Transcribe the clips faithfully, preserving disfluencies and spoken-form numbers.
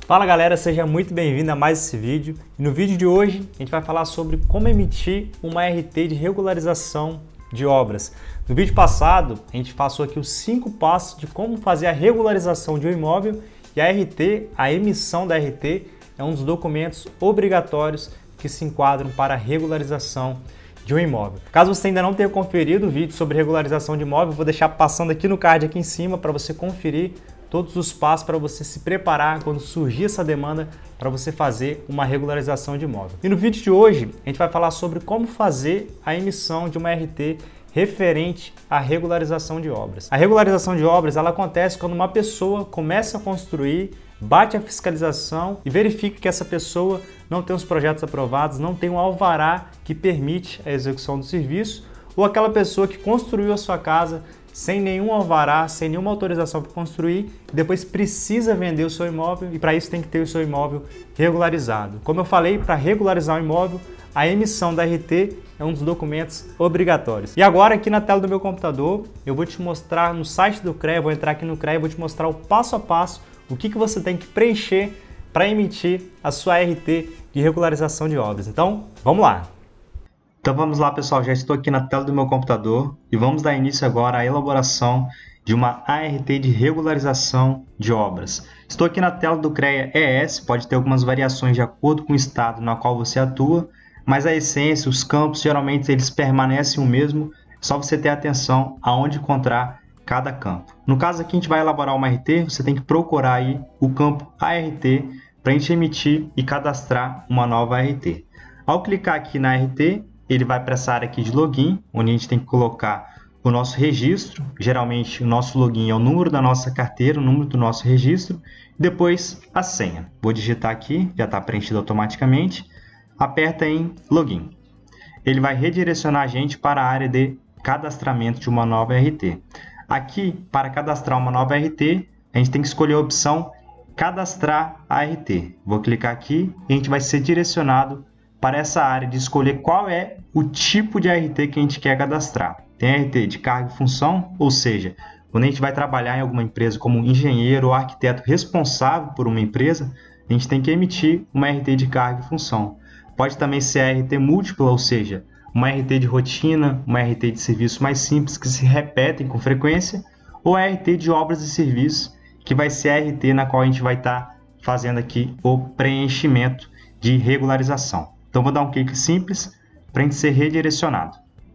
Fala galera, seja muito bem-vindo a mais esse vídeo. E no vídeo de hoje a gente vai falar sobre como emitir uma R T de regularização de obras. No vídeo passado a gente passou aqui os cinco passos de como fazer a regularização de um imóvel e a R T, a emissão da R T, é um dos documentos obrigatórios que se enquadram para a regularização de um imóvel. Caso você ainda não tenha conferido o vídeo sobre regularização de imóvel, eu vou deixar passando aqui no card aqui em cima para você conferir todos os passos para você se preparar quando surgir essa demanda para você fazer uma regularização de imóvel. E no vídeo de hoje a gente vai falar sobre como fazer a emissão de uma R T referente à regularização de obras. A regularização de obras ela acontece quando uma pessoa começa a construir, bate a fiscalização e verifica que essa pessoa não tem os projetos aprovados, não tem um alvará que permite a execução do serviço, ou aquela pessoa que construiu a sua casa sem nenhum alvará, sem nenhuma autorização para construir, e depois precisa vender o seu imóvel e para isso tem que ter o seu imóvel regularizado. Como eu falei, para regularizar o imóvel, a emissão da R T é um dos documentos obrigatórios. E agora aqui na tela do meu computador, eu vou te mostrar no site do C R E A, vou entrar aqui no C R E A e vou te mostrar o passo a passo, o que, que você tem que preencher para emitir a sua R T de regularização de obras. Então, vamos lá! Então vamos lá pessoal, já estou aqui na tela do meu computador e vamos dar início agora à elaboração de uma A R T de regularização de obras. Estou aqui na tela do C R E A E S, pode ter algumas variações de acordo com o estado na qual você atua, mas a essência, os campos, geralmente eles permanecem o mesmo, é só você ter atenção aonde encontrar cada campo. No caso aqui a gente vai elaborar uma R T, você tem que procurar aí o campo A R T para a gente emitir e cadastrar uma nova R T. Ao clicar aqui na R T, ele vai para essa área aqui de login, onde a gente tem que colocar o nosso registro. Geralmente o nosso login é o número da nossa carteira, o número do nosso registro, e depois a senha. Vou digitar aqui, já está preenchido automaticamente. Aperta em login. Ele vai redirecionar a gente para a área de cadastramento de uma nova R T. Aqui, para cadastrar uma nova R T, a gente tem que escolher a opção cadastrar a R T. Vou clicar aqui e a gente vai ser direcionado para essa área de escolher qual é o tipo de R T que a gente quer cadastrar. Tem R T de carga e função, ou seja, quando a gente vai trabalhar em alguma empresa como engenheiro ou arquiteto responsável por uma empresa, a gente tem que emitir uma R T de carga e função. Pode também ser a R T múltipla, ou seja, uma R T de rotina, uma R T de serviços mais simples que se repetem com frequência, ou a R T de obras e serviços, que vai ser a R T na qual a gente vai estar fazendo aqui o preenchimento de regularização. Então vou dar um clique simples para a gente ser redirecionado.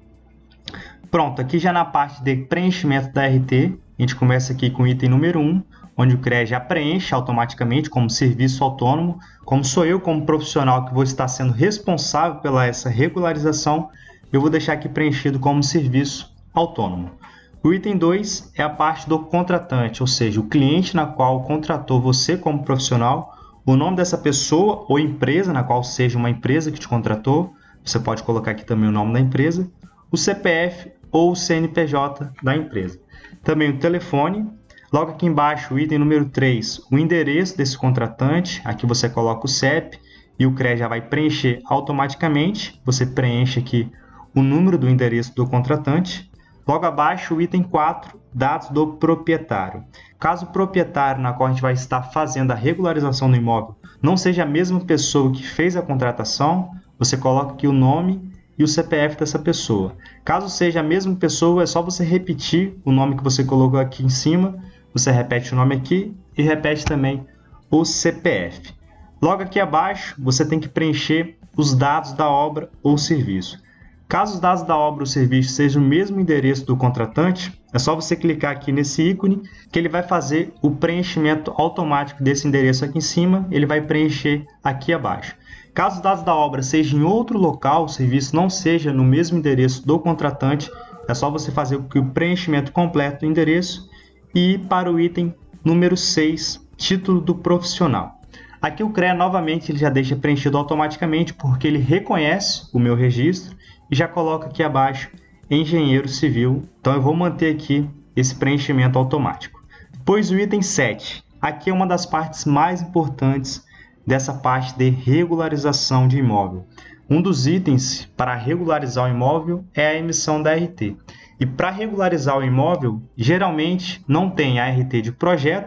Pronto, aqui já na parte de preenchimento da R T, a gente começa aqui com o item número um, onde o C R E A já preenche automaticamente como serviço autônomo. Como sou eu como profissional que vou estar sendo responsável pela essa regularização, eu vou deixar aqui preenchido como serviço autônomo. O item dois é a parte do contratante, ou seja, o cliente na qual contratou você como profissional, o nome dessa pessoa ou empresa, na qual seja uma empresa que te contratou, você pode colocar aqui também o nome da empresa, o C P F ou o C N P J da empresa. Também o telefone, logo aqui embaixo o item número três, o endereço desse contratante, aqui você coloca o C E P e o C R E A já vai preencher automaticamente, você preenche aqui o número do endereço do contratante. Logo abaixo o item quatro, dados do proprietário. Caso o proprietário na qual a gente vai estar fazendo a regularização do imóvel não seja a mesma pessoa que fez a contratação, você coloca aqui o nome e o C P F dessa pessoa. Caso seja a mesma pessoa, é só você repetir o nome que você colocou aqui em cima, você repete o nome aqui e repete também o C P F. Logo aqui abaixo, você tem que preencher os dados da obra ou serviço. Caso os dados da obra ou serviço sejam o mesmo endereço do contratante, é só você clicar aqui nesse ícone que ele vai fazer o preenchimento automático desse endereço aqui em cima, ele vai preencher aqui abaixo. Caso os dados da obra sejam em outro local, o serviço não seja no mesmo endereço do contratante, é só você fazer o preenchimento completo do endereço e ir para o item número seis, título do profissional. Aqui o C R E A novamente ele já deixa preenchido automaticamente porque ele reconhece o meu registro e já coloca aqui abaixo engenheiro civil. Então eu vou manter aqui esse preenchimento automático. Depois o item sete. Aqui é uma das partes mais importantes dessa parte de regularização de imóvel. Um dos itens para regularizar o imóvel é a emissão da R T. E para regularizar o imóvel, geralmente não tem a R T de projeto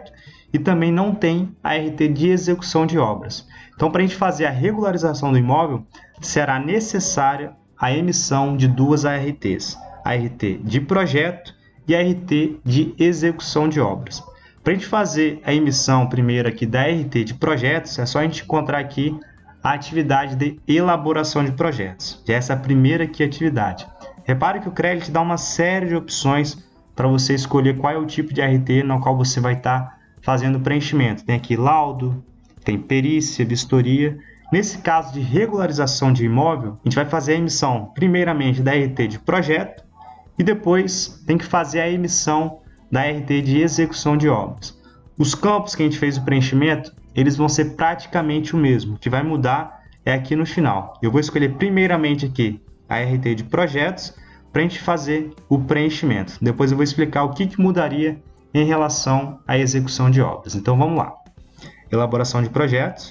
e também não tem a R T de execução de obras. Então, para a gente fazer a regularização do imóvel, será necessária a emissão de duas A R Ts, a R T de projeto e a R T de execução de obras. Para a gente fazer a emissão primeiro aqui da R T de projetos, é só a gente encontrar aqui a atividade de elaboração de projetos. Essa é a primeira aqui atividade. Repare que o CREA te dá uma série de opções para você escolher qual é o tipo de R T no qual você vai estar fazendo o preenchimento. Tem aqui laudo, tem perícia, vistoria. Nesse caso de regularização de imóvel, a gente vai fazer a emissão primeiramente da R T de projeto e depois tem que fazer a emissão da R T de execução de obras. Os campos que a gente fez o preenchimento, eles vão ser praticamente o mesmo. O que vai mudar é aqui no final. Eu vou escolher primeiramente aqui a R T de projetos para a gente fazer o preenchimento. Depois eu vou explicar o que, que mudaria em relação à execução de obras. Então vamos lá. Elaboração de projetos.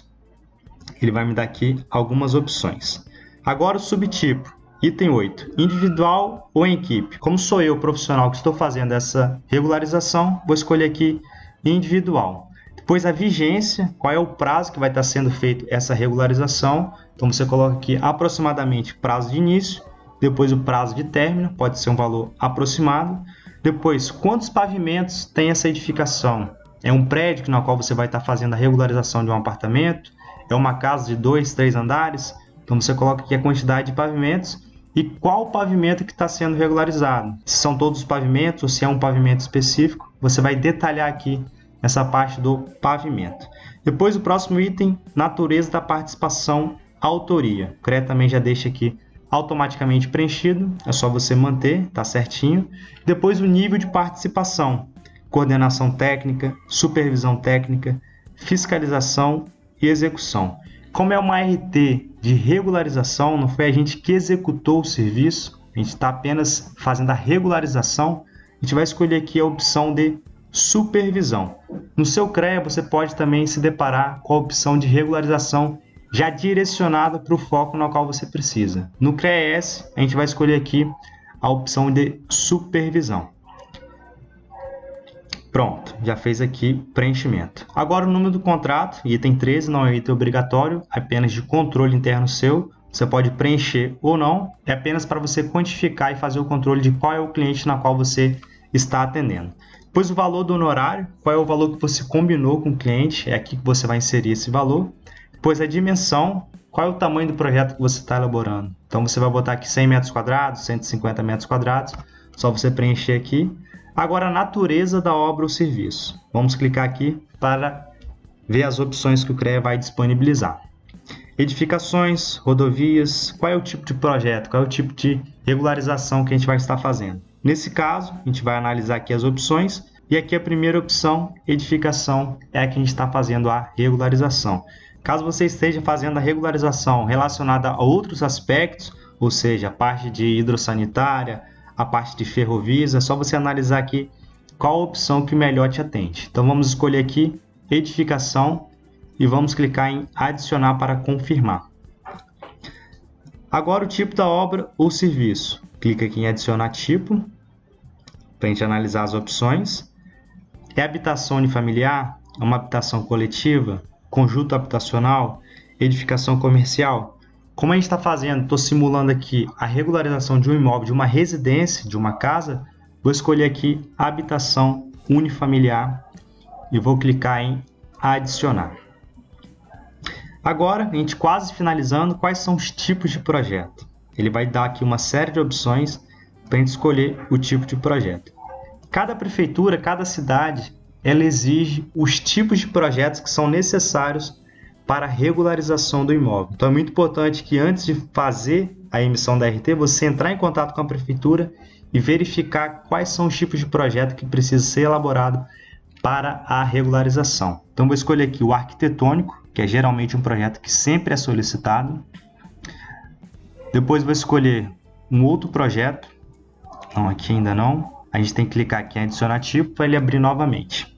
Ele vai me dar aqui algumas opções. Agora o subtipo, item oito, individual ou em equipe. Como sou eu, profissional, que estou fazendo essa regularização, vou escolher aqui individual. Depois a vigência, qual é o prazo que vai estar sendo feito essa regularização. Então você coloca aqui aproximadamente prazo de início, depois o prazo de término, pode ser um valor aproximado. Depois, quantos pavimentos tem essa edificação? É um prédio no qual você vai estar fazendo a regularização de um apartamento? É uma casa de dois, três andares? Então você coloca aqui a quantidade de pavimentos e qual pavimento que está sendo regularizado. Se são todos os pavimentos ou se é um pavimento específico, você vai detalhar aqui essa parte do pavimento. Depois o próximo item, natureza da participação, autoria. O CREA também já deixa aqui automaticamente preenchido, é só você manter, tá certinho. Depois o nível de participação, coordenação técnica, supervisão técnica, fiscalização e execução. Como é uma R T de regularização, não foi a gente que executou o serviço, a gente está apenas fazendo a regularização, a gente vai escolher aqui a opção de supervisão. No seu CREA você pode também se deparar com a opção de regularização já direcionada para o foco no qual você precisa. No CREA-S, a gente vai escolher aqui a opção de supervisão. Pronto, já fez aqui preenchimento. Agora o número do contrato, item treze, não é um item obrigatório, é apenas de controle interno seu. Você pode preencher ou não, é apenas para você quantificar e fazer o controle de qual é o cliente na qual você está atendendo. Depois o valor do honorário, qual é o valor que você combinou com o cliente, é aqui que você vai inserir esse valor. Depois a dimensão, qual é o tamanho do projeto que você está elaborando. Então você vai botar aqui cem metros quadrados, cento e cinquenta metros quadrados, só você preencher aqui. Agora a natureza da obra ou serviço. Vamos clicar aqui para ver as opções que o CREA vai disponibilizar. Edificações, rodovias, qual é o tipo de projeto, qual é o tipo de regularização que a gente vai estar fazendo. Nesse caso, a gente vai analisar aqui as opções e aqui a primeira opção, edificação, é a que a gente está fazendo a regularização. Caso você esteja fazendo a regularização relacionada a outros aspectos, ou seja, a parte de hidrossanitária, a parte de ferrovias, é só você analisar aqui qual a opção que melhor te atende. Então vamos escolher aqui edificação e vamos clicar em adicionar para confirmar. Agora o tipo da obra ou serviço. Clica aqui em adicionar tipo, para a gente analisar as opções. É habitação unifamiliar? É uma habitação coletiva? Conjunto habitacional? Edificação comercial? Como a gente está fazendo, estou simulando aqui a regularização de um imóvel, de uma residência, de uma casa, vou escolher aqui habitação unifamiliar e vou clicar em adicionar. Agora, a gente quase finalizando, quais são os tipos de projeto? Ele vai dar aqui uma série de opções para a gente escolher o tipo de projeto. Cada prefeitura, cada cidade, ela exige os tipos de projetos que são necessários para a regularização do imóvel. Então é muito importante que antes de fazer a emissão da R T, você entrar em contato com a prefeitura e verificar quais são os tipos de projeto que precisa ser elaborado para a regularização. Então vou escolher aqui o arquitetônico, que é geralmente um projeto que sempre é solicitado. Depois vou escolher um outro projeto. Não, aqui ainda não. A gente tem que clicar aqui em adicionar tipo para ele abrir novamente.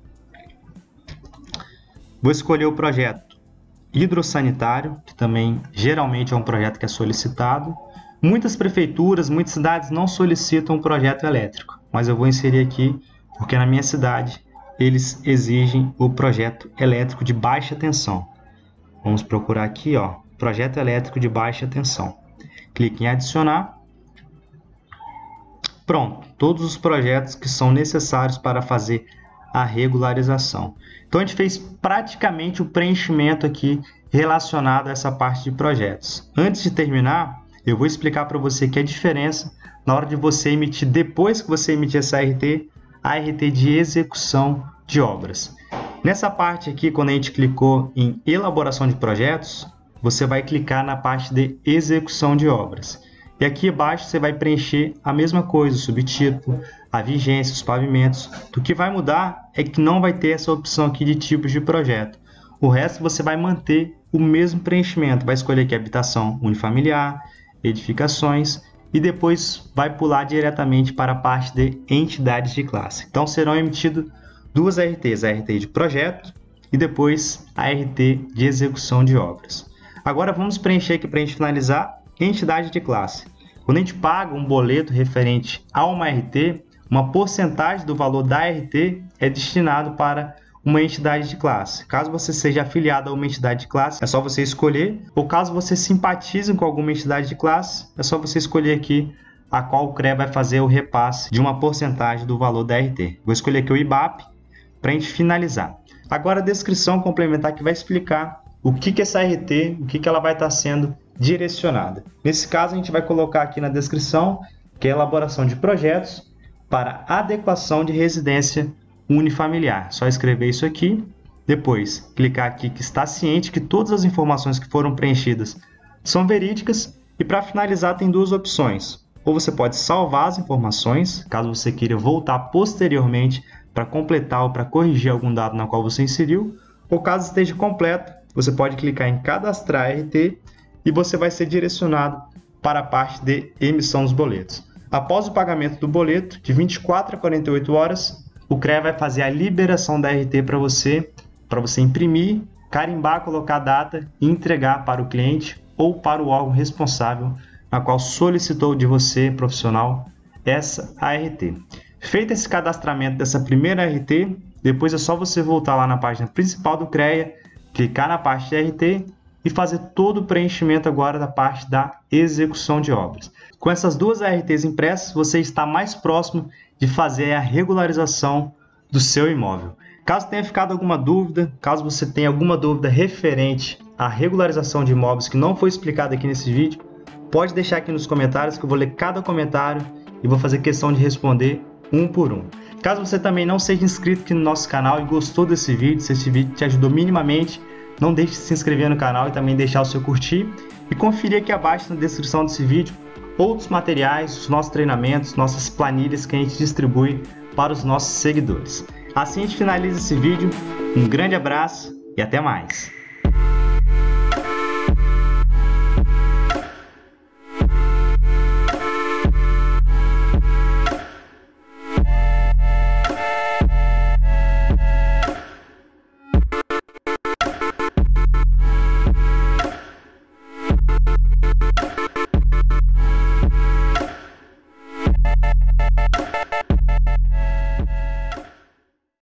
Vou escolher o projeto hidrossanitário, que também geralmente é um projeto que é solicitado. Muitas prefeituras, muitas cidades não solicitam um projeto elétrico, mas eu vou inserir aqui porque na minha cidade eles exigem o projeto elétrico de baixa tensão. Vamos procurar aqui, ó, projeto elétrico de baixa tensão. Clique em adicionar. Pronto, todos os projetos que são necessários para fazer a regularização. Então a gente fez praticamente o preenchimento aqui relacionado a essa parte de projetos. Antes de terminar, eu vou explicar para você que a diferença na hora de você emitir, depois que você emitir essa R T, a R T de execução de obras. Nessa parte aqui, quando a gente clicou em elaboração de projetos, você vai clicar na parte de execução de obras. E aqui abaixo você vai preencher a mesma coisa, o subtítulo, a vigência, os pavimentos. O que vai mudar é que não vai ter essa opção aqui de tipos de projeto. O resto você vai manter o mesmo preenchimento. Vai escolher aqui habitação unifamiliar, edificações e depois vai pular diretamente para a parte de entidades de classe. Então serão emitidas duas R Ts, a R T de projeto e depois a R T de execução de obras. Agora vamos preencher aqui para a gente finalizar entidade de classe. Quando a gente paga um boleto referente a uma R T, uma porcentagem do valor da R T é destinado para uma entidade de classe. Caso você seja afiliado a uma entidade de classe, é só você escolher, ou caso você simpatize com alguma entidade de classe, é só você escolher aqui a qual o C R E A vai fazer o repasse de uma porcentagem do valor da R T. Vou escolher aqui o I B A P para a gente finalizar. Agora a descrição complementar que vai explicar o que que essa R T, o que que ela vai estar sendo direcionada. Nesse caso a gente vai colocar aqui na descrição que é a elaboração de projetos para adequação de residência unifamiliar. Só escrever isso aqui, depois clicar aqui que está ciente que todas as informações que foram preenchidas são verídicas e para finalizar tem duas opções. Ou você pode salvar as informações, caso você queira voltar posteriormente para completar ou para corrigir algum dado na qual você inseriu, ou caso esteja completo, você pode clicar em cadastrar R T e você vai ser direcionado para a parte de emissão dos boletos. Após o pagamento do boleto, de vinte e quatro a quarenta e oito horas, o C R E A vai fazer a liberação da R T para você, para você imprimir, carimbar, colocar a data e entregar para o cliente ou para o órgão responsável na qual solicitou de você, profissional, essa A R T. Feito esse cadastramento dessa primeira R T, depois é só você voltar lá na página principal do C R E A, clicar na parte de R T e fazer todo o preenchimento agora da parte da execução de obras. Com essas duas R Ts impressas, você está mais próximo de fazer a regularização do seu imóvel. Caso tenha ficado alguma dúvida, caso você tenha alguma dúvida referente à regularização de imóveis que não foi explicado aqui nesse vídeo, pode deixar aqui nos comentários que eu vou ler cada comentário e vou fazer questão de responder um por um. Caso você também não seja inscrito aqui no nosso canal e gostou desse vídeo, se esse vídeo te ajudou minimamente, não deixe de se inscrever no canal e também deixar o seu curtir e conferir aqui abaixo na descrição desse vídeo outros materiais, os nossos treinamentos, nossas planilhas que a gente distribui para os nossos seguidores. Assim a gente finaliza esse vídeo, um grande abraço e até mais!